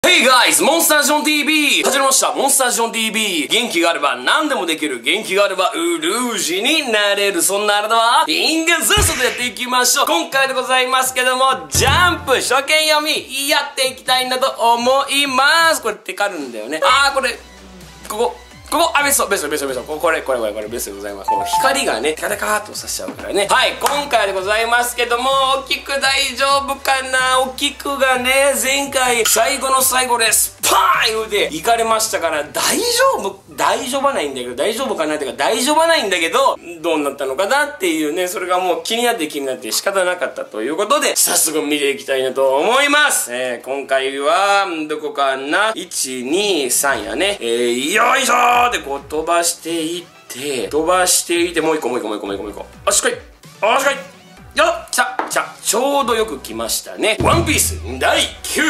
Hey guys! モンスタージョン TV! 始まりました。モンスタージョン TV! 元気があれば何でもできる。元気があればウルージになれる。そんなあなたはリングズストでやっていきましょう。今回でございますけども、ジャンプ初見読みやっていきたいなと思います。これテカるんだよね。これ、ここ、ベスト。これベストでございます。この光がね、テカテカーっとさしちゃうからね。はい、今回でございますけども、お菊大丈夫かな。お菊がね、前回、最後の最後でスパーン言うて、行かれましたから、大丈夫はないんだけど、大丈夫かなっていうか、大丈夫はないんだけど、どうなったのかなっていうね、それがもう気になって仕方なかったということで、早速見ていきたいなと思います。今回は、どこかな ?1、2、3やね。よいしょーでこう飛ばしていって、もう一個。あ、しっかりよっ来たちょうどよく来ましたね。ワンピース第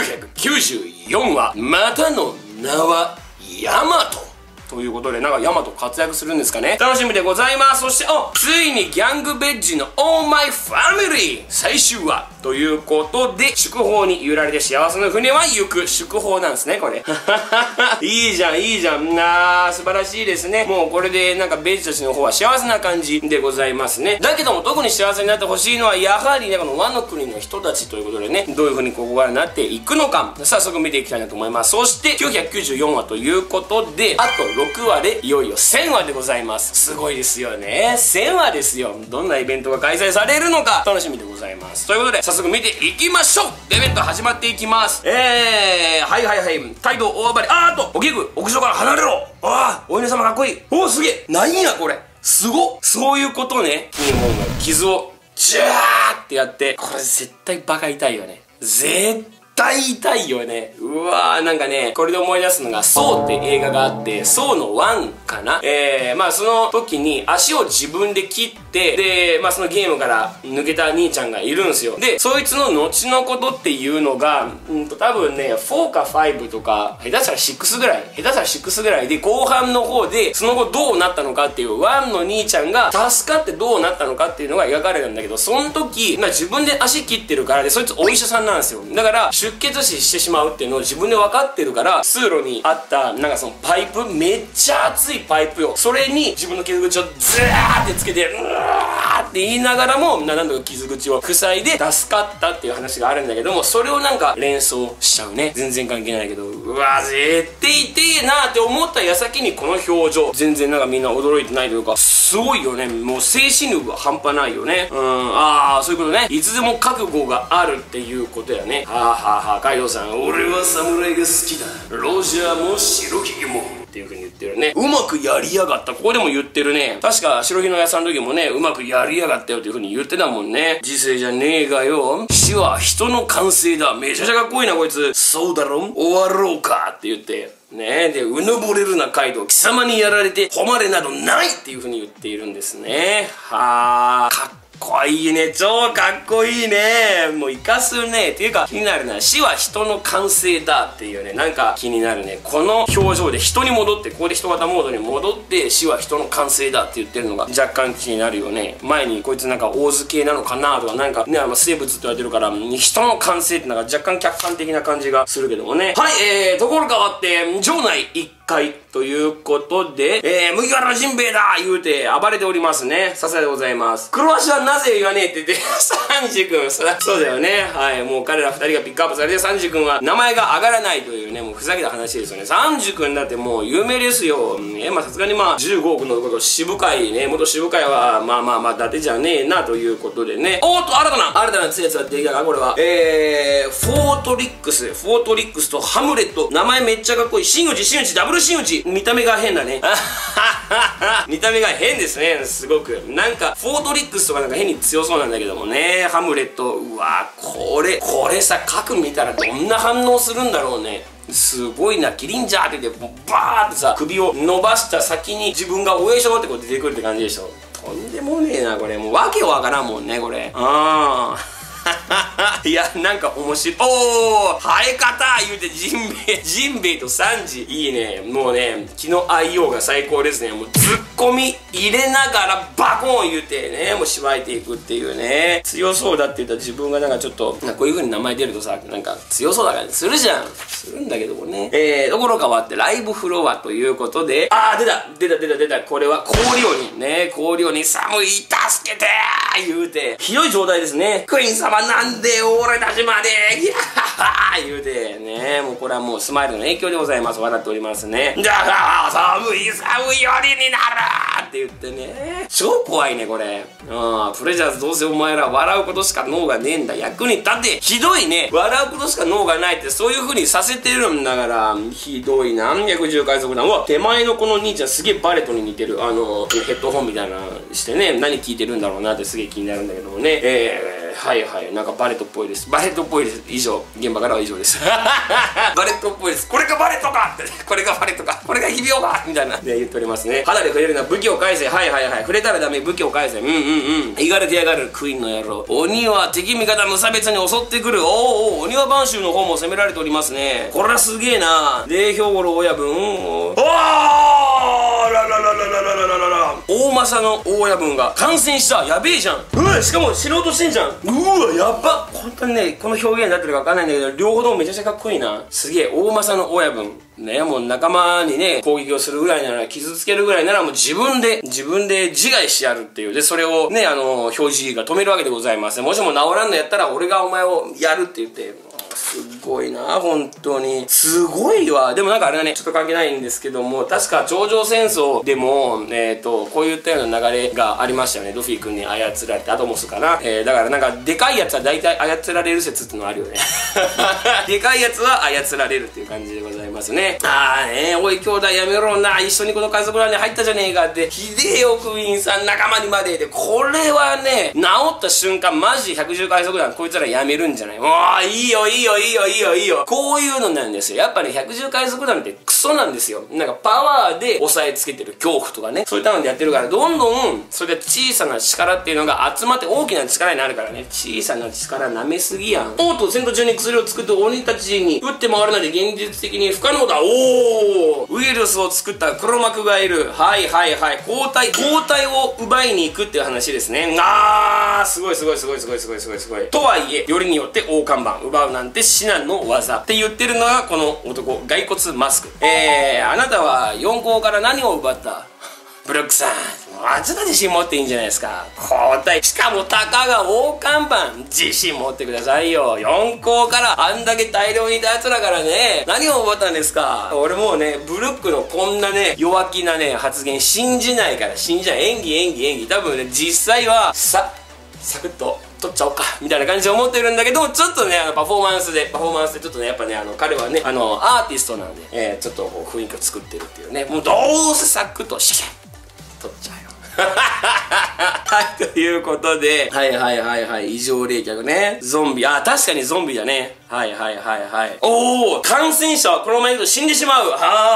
994話、またの名はヤマト。ということで、なんかヤマト活躍するんですかね。楽しみでございます。そして、ついにギャングベッジの Oh My Family 最終話ということで、祝砲に揺られて幸せの船は行く。祝砲なんですね、これ。いいじゃん。素晴らしいですね。もうこれでなんかベッジたちの方は幸せな感じでございますね。だけども特に幸せになってほしいのは、やはりね、このワノ国の人たちということでね、どういう風にここからなっていくのか、早速見ていきたいなと思います。そして、994話ということで、あと6話でいよいよ1000話でございます。すごいですよね。1000話ですよ。どんなイベントが開催されるのか楽しみでございます。ということで早速見ていきましょう。イベント始まっていきます。態度大暴れ。おぎく屋上から離れろ。お犬様かっこいい。すげえ。なんやこれ。すごっ。そういうことね。キーモンが傷をジャーってやって、これ絶対バカ痛いよね。絶対痛いよね。うわー、なんかね、これで思い出すのが、ソーって映画があって、ソーの1かな。その時に足を自分で切って、で、そのゲームから抜けた兄ちゃんがいるんですよ。で、そいつの後のことっていうのが、多分ね、4か5とか、下手したら6ぐらいで、後半の方で、その後どうなったのかっていう、1の兄ちゃんが助かってどうなったのかっていうのが描かれるんだけど、その時、自分で足切ってるからで、そいつお医者さんなんですよ。だから、出血死してしまうっていうのを自分で分かってるから、通路にあったなんかそのパイプ、めっちゃ熱いパイプよ、それに自分の傷口をズーってつけて、うわーって言いながらも何度か傷口を塞いで助かったっていう話があるんだけども、それをなんか連想しちゃうね。全然関係ないけど、うわ絶対痛えなって思った矢先にこの表情、全然なんかみんな驚いてないというか、すごいよね。もう精神力が半端ないよね。そういうことね。いつでも覚悟があるっていうことやね。カイドウさん、俺は侍が好きだ。ロジャーも白ひげも。っていう風に言ってるね。うまくやりやがった。ここでも言ってるね。確か白ひの屋さんの時もね、うまくやりやがったよっていう風に言ってたもんね。時世じゃねえがよ。死は人の完成だ。めちゃくちゃかっこいいなこいつ。そうだろ、終わろうかって言って。ねえ、で、うぬぼれるなカイドウ。貴様にやられて誉れなどないっていう風に言っているんですね。かっこいいね。超かっこいいね。もうイカすね。っていうか気になるな。死は人の完成だっていうね。なんか気になるね。この表情で人に戻って、ここで人型モードに戻って死は人の完成だって言ってるのが若干気になるよね。前にこいつなんか大図系なのかなとか、なんかね、生物って言われてるから人の完成ってなんか若干客観的な感じがするけどもね。はい、ところ変わって場内1回ということで、麦わらジンベエだ言うて暴れておりますね。さすがでございます。黒足はなぜ言わねえって言って、サンジ君、そうだよね。はい、もう彼ら2人がピックアップされて、サンジ君は名前が上がらないというね、もうふざけた話ですよね。サンジ君だってもう有名ですよ。さすがに15億のこと渋海ね、元渋海は、伊達じゃねえなということでね。新たな施設ができたか、これは。フォートリックスとハムレット。名前めっちゃかっこいい。真打ち、ダブル真打ち。見た目が変だね。見た目が変ですね、すごく。なんか、フォートリックスとかなんか変に強そうなんだけどもね。ハムレット、うわこれさ、核見たらどんな反応するんだろうね。すごいな、キリンジャーって言って、バーってさ、首を伸ばした先に自分がおえしょってこう出てくるって感じでしょ。とんでもねえな、これ。もうわけわからんもんね、これ。いや、なんか面白い。生え方言うてジンベエとサンジ。いいね。もうね、気の合いようが最高ですね。もうずっ込み入れながらバコーン言うてね、もうしばいていくっていうね。強そうだって言ったら自分がなんかちょっと、こういう風に名前出るとさ、なんか強そうだからするじゃん。するんだけどもね。ところ変わってライブフロアということで、出た。これは氷鬼ね。氷鬼寒い、助けてー言うて、ひどい状態ですね。クイーン様なんで俺たちまで、いやー言うてね。もうこれはもうスマイルの影響でございます。笑っておりますね。じゃあ寒い夜になるって言ってね。超怖いねこれ。プレジャーズどうせお前ら笑うことしか脳がねえんだ。役に立て。ひどいね。笑うことしか脳がないってそういう風にさせてるんだから、ひどいな。110海賊団。うわ、手前のこの兄ちゃんすげえバレットに似てる。ヘッドホンみたいなしてね、何聞いてるんだろうなってすげえ気になるんだけどもね。なんかバレットっぽいです。バレットっぽいです。以上。現場からは以上です。バレットっぽいです。これがバレットかって。これがバレットか。これがひびおかみたいな。で言っておりますね。肌で触れるな。武器を返せ。触れたらダメ。武器を返せ。いがれてやがる。クイーンの野郎。鬼は敵味方無差別に襲ってくる。鬼は播州の方も攻められておりますね。これはすげえな。で、兵庫の親分。大政の大親分が感染した。やべえじゃん。しかも死のうとしてんじゃん。やば。本当にね、この表現になってるか分かんないんだけど、両方ともめちゃくちゃかっこいいな。すげえ、大政の親分。ね、もう仲間にね、攻撃をするぐらいなら、傷つけるぐらいなら、もう自分で自害してやるっていう。で、それをね、表示が止めるわけでございます。もしも治らんのやったら、俺がお前をやるって言って、すごいな、本当に。すごいわ。でもなんかあれはね、ちょっと関係ないんですけども、確か頂上戦争でも、こういったような流れがありましたよね。ルフィ君に操られて、アトモスかな。だからなんか、でかいやつは大体操られる説ってのがあるよね。でかいやつは操られるっていう感じでございますね。おい兄弟やめろな。一緒にこの海賊団に入ったじゃねえかって。ひでえよ、クイーンさん仲間にまで。で、これはね、治った瞬間、マジ110海賊団こいつらやめるんじゃない？もう、いいよ。こういうのなんですよ。やっぱね、110海賊団ってクソなんですよ。なんかパワーで押さえつけてる恐怖とかね。そういったのでやってるから、どんどん、それが小さな力っていうのが集まって大きな力になるからね。小さな力舐めすぎやん。戦闘中に薬を作って鬼たちに打って回るなんて現実的に不可能だ。ウイルスを作った黒幕がいる。抗体を奪いに行くっていう話ですね。すごい。とはいえ、よりによって大看板奪うなんて至難の技って言ってるのがこの男、骸骨マスク。あなたは四皇から何を奪った？ブロックさん、ちょっと自信持っていいんじゃないですか。交代。しかもたかが大看板。自信持ってくださいよ。四皇からあんだけ大量にいた奴らからね、何を奪ったんですか。俺もうね、ブルックのこんなね、弱気なね、発言信じないから。演技。多分ね、実際は、サクッと取っちゃおうかみたいな感じで思ってるんだけど、ちょっとね、パフォーマンスでちょっとね、やっぱね、彼はね、アーティストなんで、ちょっとこう雰囲気を作ってるっていうね。もうどうせサクッとシャッ取っちゃうよ。ということで、異常冷却ね。ゾンビ、確かにゾンビだね。感染者はこのままいると死んでしまう。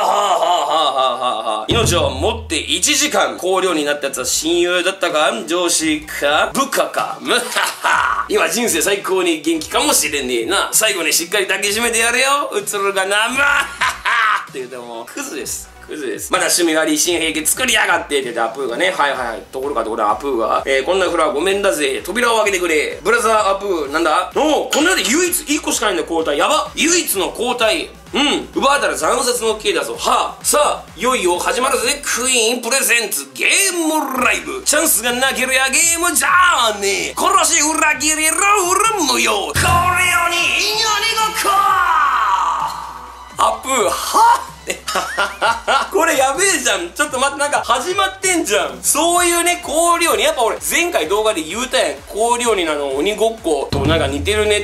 命をもって1時間。香料になったやつは親友だったか、上司か、部下か。今人生最高に元気かもしれねえな。最後にしっかり抱きしめてやれよ。うつるがな、って言うても、クズです。まだ趣味悪い新兵器作りやがってって言ってアプーがね、ところがアプーが、こんなフラごめんだぜ、扉を開けてくれ、ブラザーアプー、なんだこんなで唯一1個しかないんだ交代、やば唯一の交代、奪われたら惨殺の刑だぞ。さあ、いよいよ始まるぜ。クイーンプレゼンツゲームライブ。チャンスがなけりゃゲームじゃねえ。殺し裏切りルール無用。これよにいにごっこアプー、これやべえじゃん。ちょっと待って、なんか始まってんじゃん。そういうね、香料に、やっぱ俺前回動画で言うたやん。香料に鬼ごっことなんか似てるねって。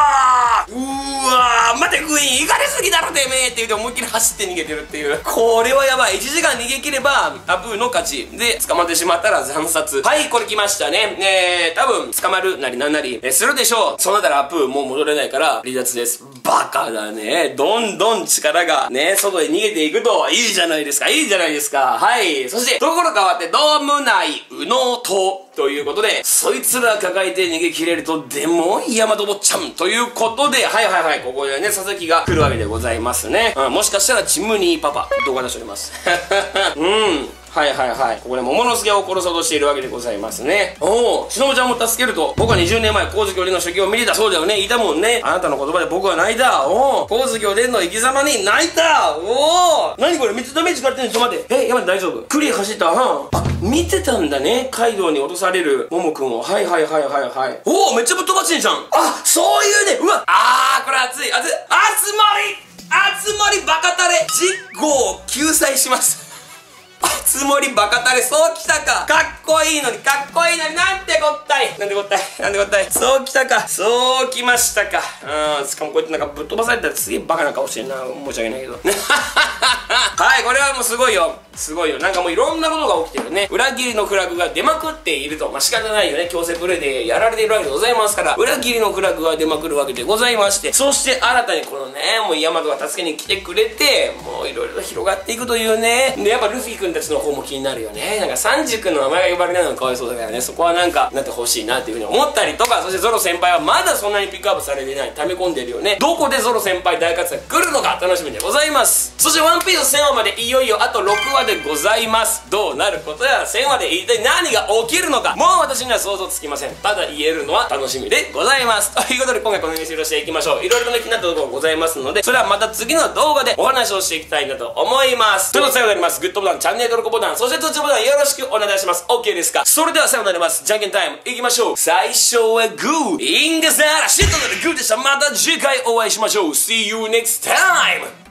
待てクイーン、いかれすぎだろてめえって言って思いっきり走って逃げてるっていう。これはやばい。1時間逃げ切ればアプーの勝ちで、捕まってしまったら惨殺。これ来ましたね。多分捕まるなりなんなりするでしょう。そうなったらアプーもう戻れないから離脱です。バカだね。どんどん力がね、外へ逃げていくといいじゃないですか。そしてところ変わってドーム内右脳島ということで、そいつら抱えて逃げ切れるとでもヤマト坊ちゃんということで、ここでね、佐々木が来るわけでございますね。もしかしたらチムニーパパ動画出しております。 はいはいはい。ここで桃之助を殺そうとしているわけでございますね。おお、しのぶちゃんも助けると。僕は20年前、光月おでんの修行を見てた。そうだよね、いたもんね。あなたの言葉で僕は泣いた。おお、光月おでんの生き様に泣いた。おお、何これ、3つダメージかかってんの。ちょっと待って。やばい、大丈夫。クリア走った。あ、見てたんだね。カイドウに落とされるモモくんを。はいはいはいはいはい。おお、めっちゃぶっ飛ばしてんじゃん。あ、そういうね。うわ、これ熱い。熱盛バカタレ実行を救済します。熱盛バカタレ、そうきたか。かっこいいのに、なんてこったい。そうきたか。そうきましたか。しかもこうやってなんかぶっ飛ばされたらすげえバカな顔してんな。申し訳ないけど。はい、これはもうすごいよ。なんかもういろんなことが起きてるね。裏切りのフラグが出まくっていると。まあ、仕方ないよね。強制プレイでやられているわけでございますから、裏切りのフラグが出まくるわけでございまして、そして新たにこのね、もうヤマトが助けに来てくれて、もういろいろ広がっていくというね。で、やっぱルフィ君たちの方も気になるよね。なんかサンジ君の名前が呼ばれないのがかわいそうだからね、そこはなんかなってほしいなっていうふうに思ったりとか、そしてゾロ先輩はまだそんなにピックアップされてない、溜め込んでるよね。どこでゾロ先輩大活躍来るのか楽しみでございます。そしてワンピース1000話までいよいよあと6話でございます。どうなることやら1000話で一体何が起きるのか、もう私には想像つきません。ただ言えるのは楽しみでございます。ということで今回この辺に終了していきましょう。いろいろと気になったところございますので、それはまた次の動画でお話をしていきたいなと思います。ということで最後になります。グッドボタン、チャンネル登録ボタン、そして通知ボタンよろしくお願いします。 OK ですか。それでは最後になります。じゃんけんタイムいきましょう。最初はグー、インガザラシットならグーでした。また次回お会いしましょう。 See you next time.